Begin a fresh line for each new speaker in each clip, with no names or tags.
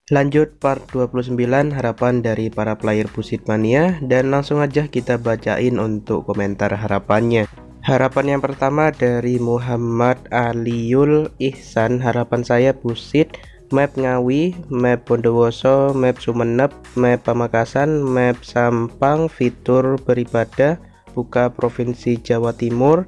Lanjut part 29 harapan dari para player Busit Mania, dan langsung aja kita bacain untuk komentar harapannya. Harapan yang pertama dari Muhammad Aliul Ihsan. Harapan saya Busit, map Ngawi, map Bondowoso, map Sumenep, map Pamekasan, map Sampang, fitur beribadah, buka Provinsi Jawa Timur,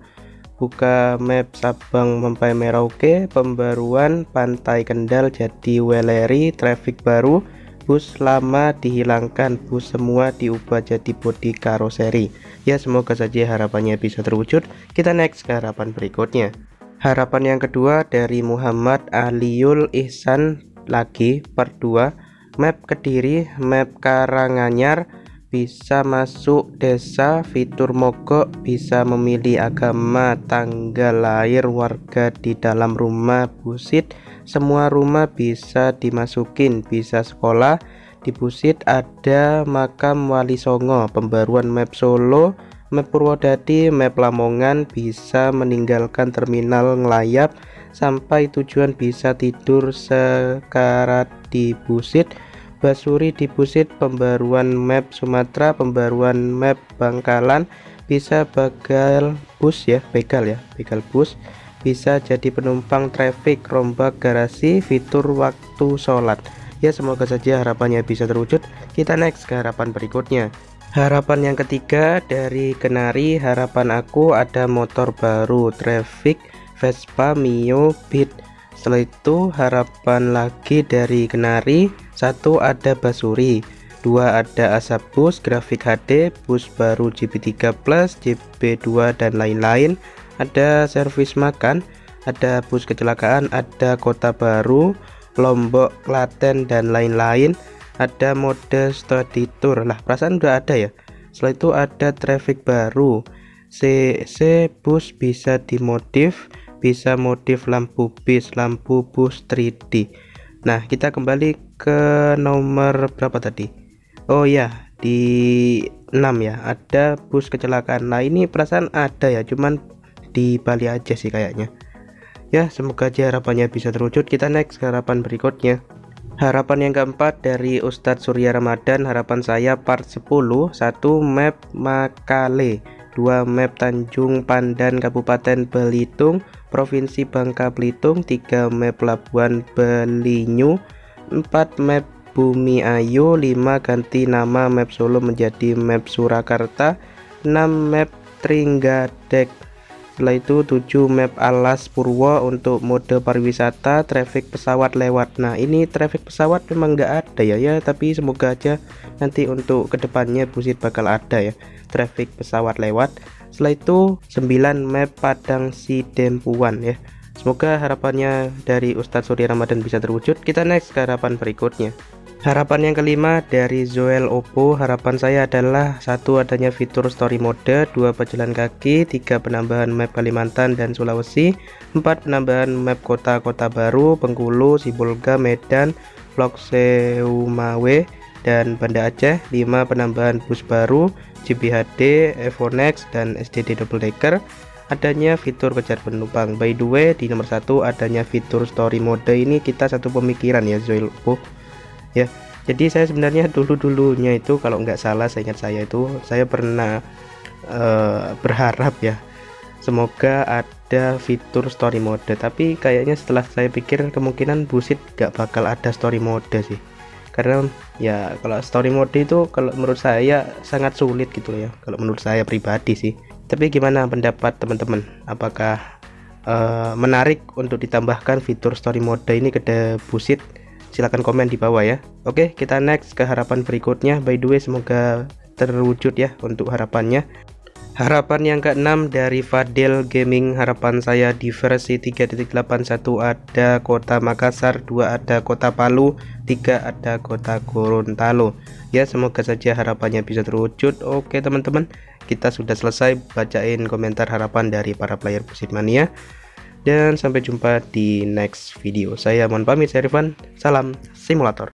buka map Sabang sampai Merauke, pembaruan Pantai Kendal jadi Weleri, traffic baru, bus lama dihilangkan, bus semua diubah jadi bodi karoseri. Ya, semoga saja harapannya bisa terwujud. Kita next ke harapan berikutnya. Harapan yang kedua dari Muhammad Aliul Ihsan, lagi part 2, map Kediri, map Karanganyar, bisa masuk desa, fitur mogok, bisa memilih agama, tanggal lahir warga di dalam rumah Busit, semua rumah bisa dimasukin, bisa sekolah di Busit, ada makam Wali Songo, pembaruan map Solo, map Purwodadi, map Lamongan, bisa meninggalkan terminal ngelayap sampai tujuan, bisa tidur sekarat di Busit, Basuri di Busit, pembaruan map Sumatera, pembaruan map Bangkalan, bisa begal bus ya, begal bus, bisa jadi penumpang traffic, rombak garasi, fitur waktu sholat. Ya, semoga saja harapannya bisa terwujud. Kita next ke harapan berikutnya. Harapan yang ketiga dari Kenari, harapan aku ada motor baru, traffic, Vespa, Mio, Beat. Setelah itu harapan lagi dari Kenari, 1 ada Basuri, 2 ada Asap Bus, grafik HD, bus baru JB3 Plus, JB2 dan lain-lain, ada servis makan, ada bus kecelakaan, ada kota baru, Lombok, Klaten dan lain-lain, ada mode study tour. Lah, perasaan udah ada ya. Setelah itu ada traffic baru, CC bus bisa dimodif, bisa modif lampu bis, lampu bus 3D. Nah, kita kembali ke nomor berapa tadi? Oh ya, di 6 ya, ada bus kecelakaan. Nah, ini perasaan ada ya, cuman di Bali aja sih kayaknya. Ya, semoga aja harapannya bisa terwujud. Kita next ke harapan berikutnya. Harapan yang keempat dari Ustadz Surya Ramadan, harapan saya part 10, 1 map Makale, 2 map Tanjung Pandan Kabupaten Belitung Provinsi Bangka Belitung, 3 map Labuan Belinyu, 4 map Bumi Ayu, 5 ganti nama map Solo menjadi map Surakarta, 6 map Trenggalek. Setelah itu 7 map Alas Purwo untuk mode pariwisata, traffic pesawat lewat. Nah, ini traffic pesawat memang nggak ada ya, tapi semoga aja nanti untuk kedepannya Busit bakal ada ya, traffic pesawat lewat. Setelah itu 9 map Padang Sidempuan ya. Semoga harapannya dari Ustadz Surya Ramadan bisa terwujud. Kita next ke harapan berikutnya. Harapan yang kelima dari Zoel Oppo, harapan saya adalah 1 adanya fitur story mode, 2 pejalan kaki, 3 penambahan map Kalimantan dan Sulawesi, 4 penambahan map kota-kota baru, Bengkulu, Sibolga, Medan, Vlog Seumawe dan Banda Aceh, 5 penambahan bus baru, JBHD, Evonex dan SDD double decker, adanya fitur kejar penumpang. By the way, di nomor 1 adanya fitur story mode ini kita satu pemikiran ya Zoel Oppo ya. Jadi saya sebenarnya dulunya itu kalau nggak salah, saya pernah berharap ya semoga ada fitur story mode, tapi kayaknya setelah saya pikir kemungkinan Busit nggak bakal ada story mode sih, karena ya kalau story mode itu kalau menurut saya sangat sulit gitu ya, kalau menurut saya pribadi sih. Tapi gimana pendapat teman-teman, apakah menarik untuk ditambahkan fitur story mode ini ke Busit? Silahkan komen di bawah ya. Oke, kita next ke harapan berikutnya. By the way, semoga terwujud ya untuk harapannya. Harapan yang ke-6 dari Fadil Gaming, harapan saya di versi 3.81 ada kota Makassar, 2 ada kota Palu, 3 ada kota Gorontalo. Ya, semoga saja harapannya bisa terwujud. Oke teman-teman, kita sudah selesai bacain komentar harapan dari para player Busit Mania. Dan sampai jumpa di next video. Saya mohon pamit, saya Rifan. Salam simulator.